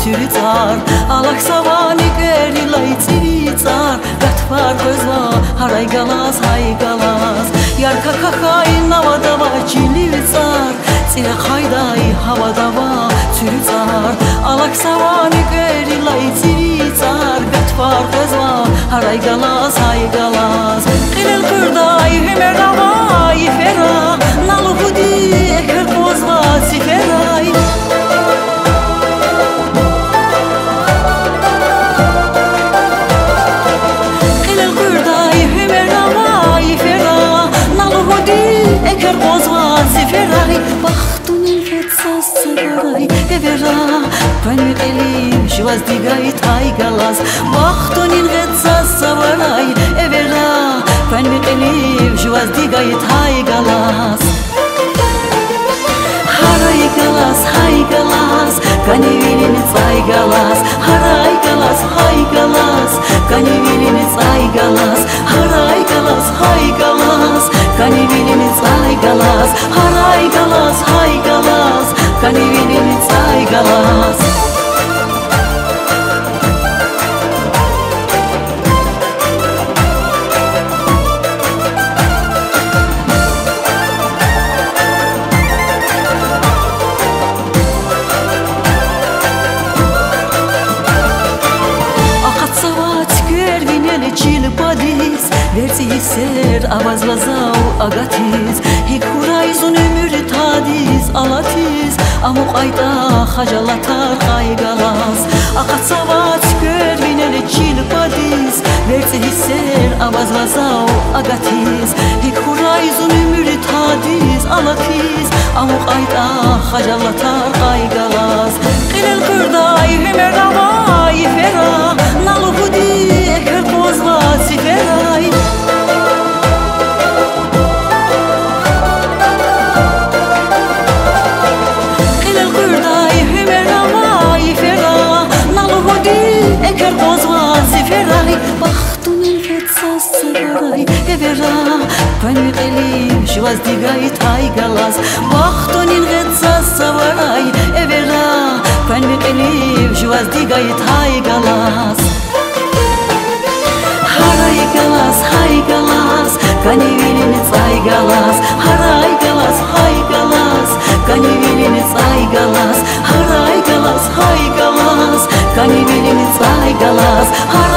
цюрицар алаксавани керилай цивицар гатфар козва харай галас хай галас ярка кахай навадава чиливицар цира хайдай хавадава цюрицар алаксавани керилай цивицар гатфар козва харай галас хай галас қилел курдай хемеравай фера налухуди экер козва циферай Eker bozva ziferay Baxtunin retsas segaray Evera Pönül elim Şivaz digay tay galas Baxtunin retsas segaray Evera Pönül elim Şivaz digay tay galas Haray galas hay galas Kanivilini tay galas Haray galas hay galas Kanivilini tay galas Haray galas hay galas Kanivilini tay galas Haray galas hay galas Kanivilini tay galas Verziser avazvazau agatis Hikurayzun ömür tadiz alatiz Amuk ayda hajalatar hay galas Akatsavat görvinele çilpadiz Verziser avazvazau agatis Hikurayzun ömür tadiz alatiz Amuk ayda hajalatar hay galas Qilel kurday hemeravay fera Naluhudi eker bozva siferay Eker bozva ziferay Baxtunin retsas segaray Evera Pönül elim Şivaz digay tay galas Baxtunin retsas segaray Evera Pönül elim Şivaz digay tay galas Haray galas hay galas Kanivilini tay galas Haray galas hay galas Kanivilini tay galas Haray galas hay galas Kanivilini tay galas